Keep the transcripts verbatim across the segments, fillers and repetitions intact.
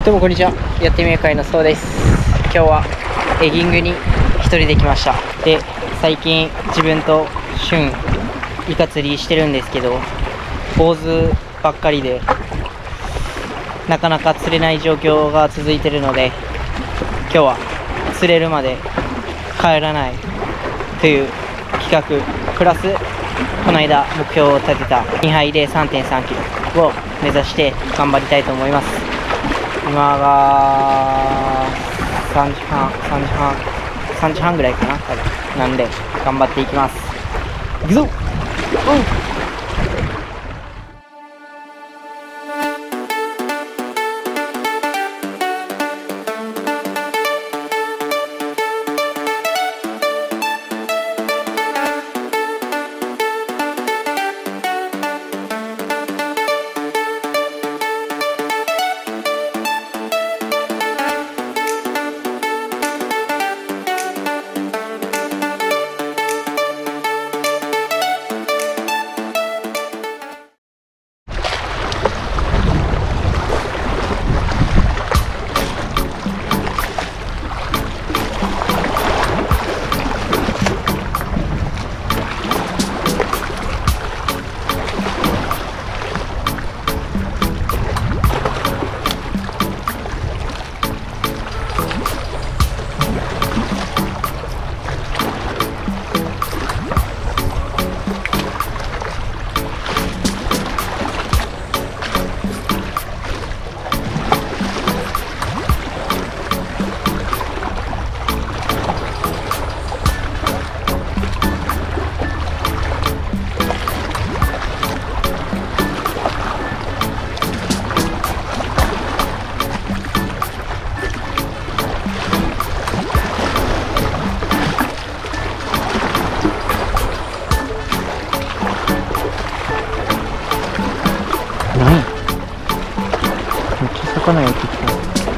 どうもこんにちは。やってみる会のそうです。今日はエギングに一人で来ました。で、最近自分とシュンイカ釣りしてるんですけど、坊主ばっかりでなかなか釣れない状況が続いてるので、今日は釣れるまで帰らないという企画プラス、この間目標を立てたにはいで さんてんさんキロを目指して頑張りたいと思います。今がさんじはんさんじはんさんじはんぐらいかな、多分なんで頑張っていきます。行くぞ。うん。何？めっちゃ魚やってきた。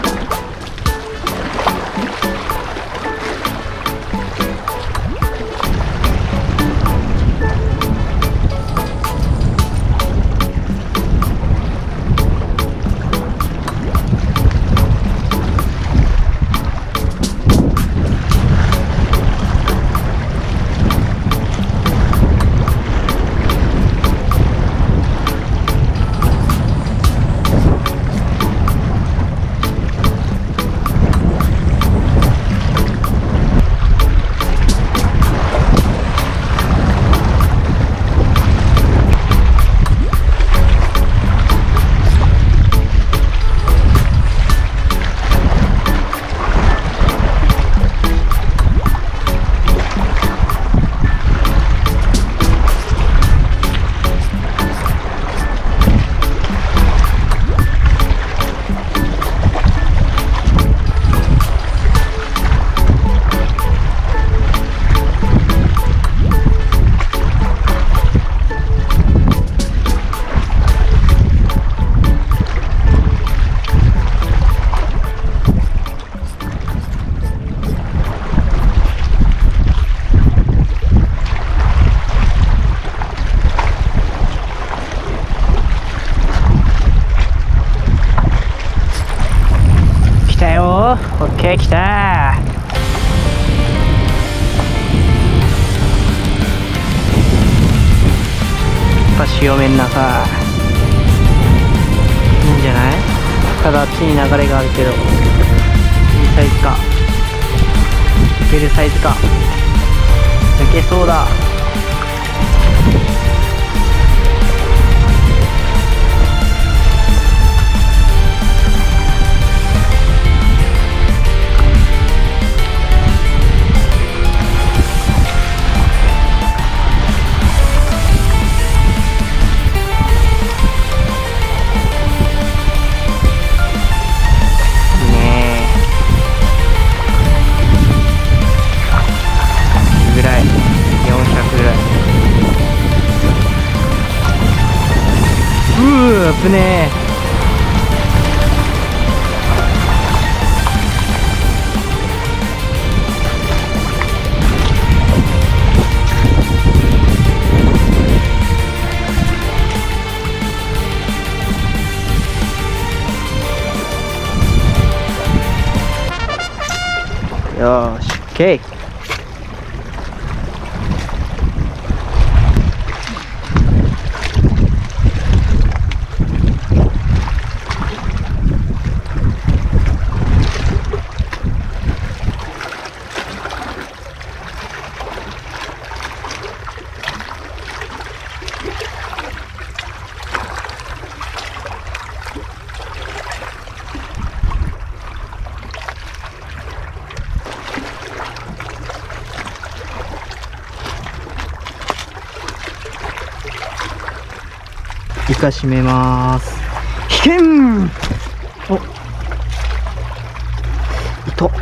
オッケー、来たー。やっぱ潮目の中いいんじゃない？ただあっちに流れがあるけど、いいサイズか、いけるサイズか、抜けそうだ。危ねえ。 よーし OK。イカ締めまーす。ひけん。お、糸。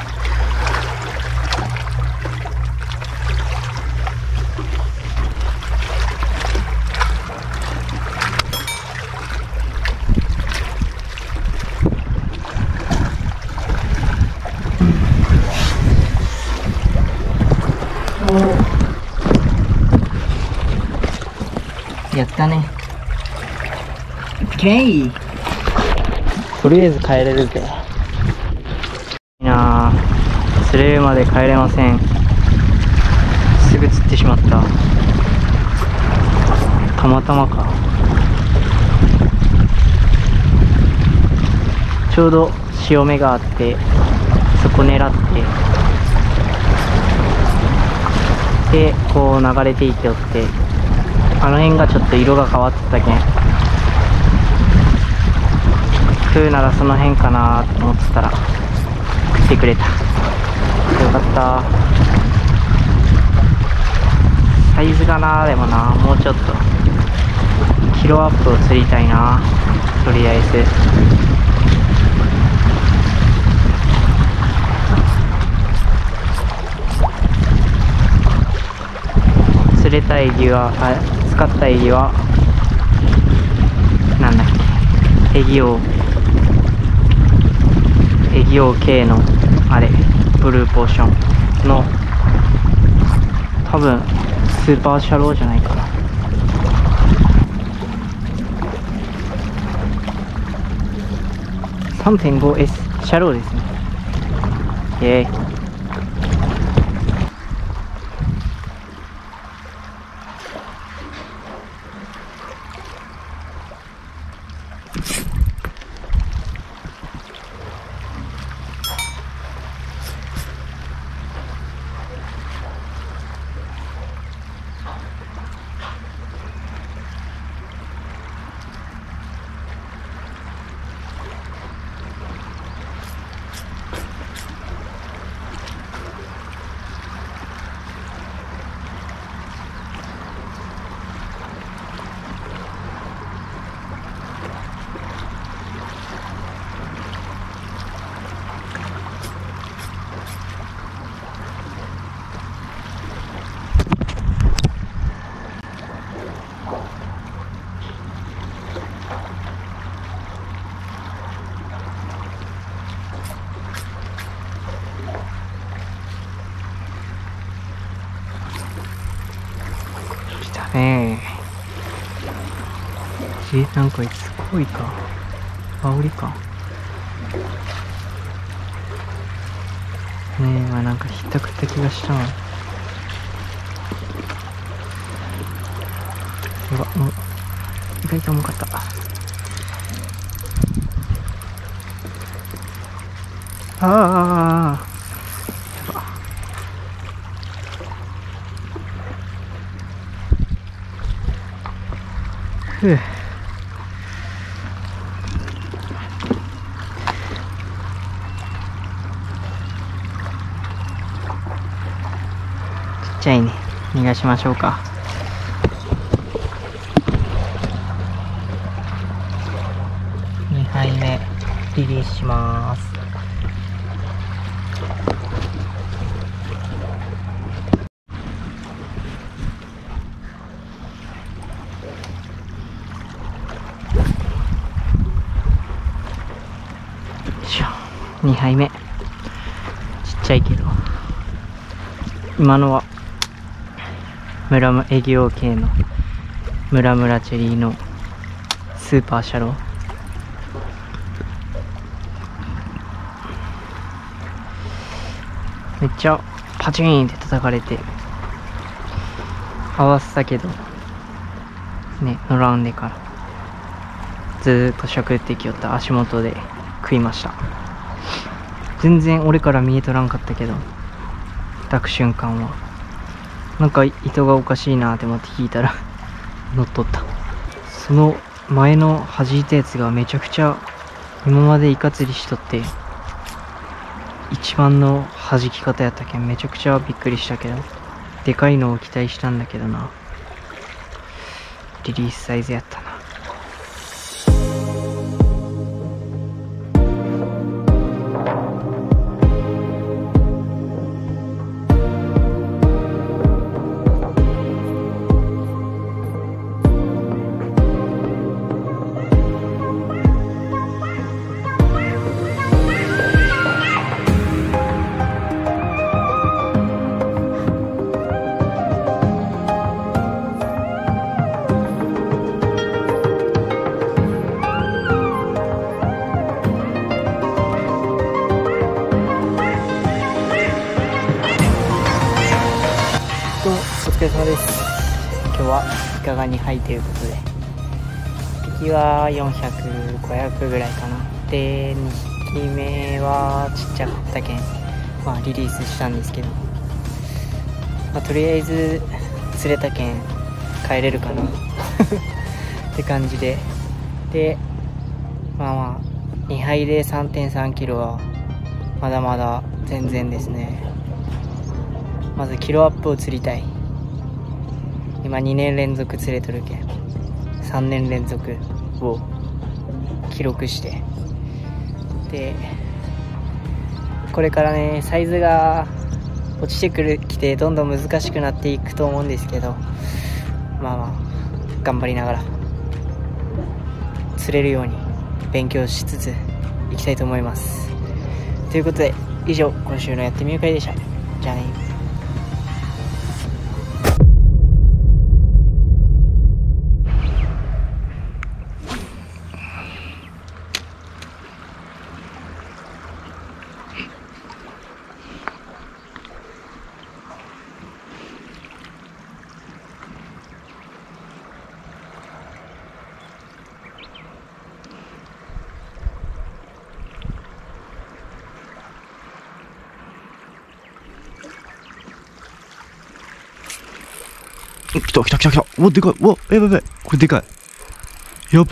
やったね。オッケー。とりあえず帰れるぜ。いいなぁ。釣れるまで帰れません。すぐ釣ってしまった。たまたまか。ちょうど潮目があって、そこ狙って、で、こう流れていっておって、あの辺がちょっと色が変わってたけん。食うならその辺かなと思ってたら来てくれた。よかった。サイズがな、でもな、もうちょっとキロアップを釣りたいな。とりあえず釣れたエギは、あ、使ったエギはなんだっけ、エギ王エギ王 K のあれブルーポーションの多分スーパーシャローじゃないかな。 さんてんごエス シャローですね。イエーイ。ねえ、なんかすごいか羽織かねえ、まあなんかひったくった気がしたの。やば、もう意外と重かった。ああ、やば。ふう。ちっちゃいね。逃がしましょうか。にはいめリリースします。にはいめ、ちっちゃいけど、今のはムラムエギオ系のムラムラチェリーのスーパーシャロー。 めっちゃパチーンって叩かれて合わせたけどね、乗らんでからずーっとしゃくってきよった足元で食いました。全然俺から見えとらんかったけど、抱く瞬間はなんか糸がおかしいなって思って引いたら乗っとった。その前の弾いたやつがめちゃくちゃ今までイカ釣りしとって一番の弾き方やったけんめちゃくちゃびっくりしたけど、でかいのを期待したんだけどな、リリースサイズやったな。どうもお疲れ様です。今日はいかがにはいということで、いっぴきはよんひゃく、ごひゃくぐらいかな。で、にひきめはちっちゃかったけん、まあリリースしたんですけど、まあ、とりあえず釣れたけん帰れるかなって感じで、で、まあまあにはいで さんてんさんキロはまだまだ全然ですね。まずキロアップを釣りたい。今にねん連続釣れとるけんさんねん連続を記録して、でこれからねサイズが落ちてくるきてどんどん難しくなっていくと思うんですけど、まあまあ頑張りながら釣れるように勉強しつついきたいと思います。ということで以上今週のやってみる会でした。じゃあね。 来た来た来た来た。うわ、でかい。うわ、やばいやばい。これでかい。やば。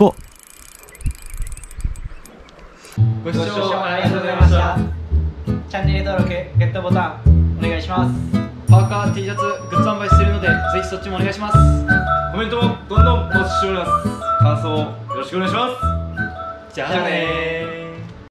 ご視聴ありがとうございました。チャンネル登録、グッドボタンお願いします。 パーカー T シャツグッズ販売してるのでぜひそっちもお願いします。コメントもどんどんお待ちしております。感想よろしくお願いします。じゃあねー。